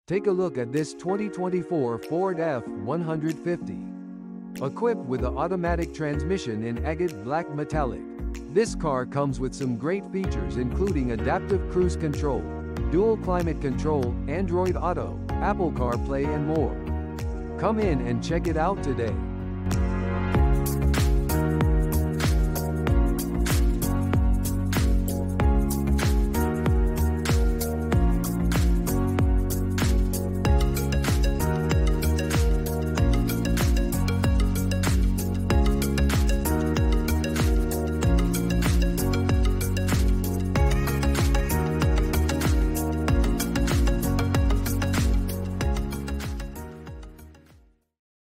Take a look at this 2024 Ford F-150. Equipped with an automatic transmission in agate black metallic, this car comes with some great features including adaptive cruise control, dual climate control, Android Auto, Apple CarPlay and more. Come in and check it out today.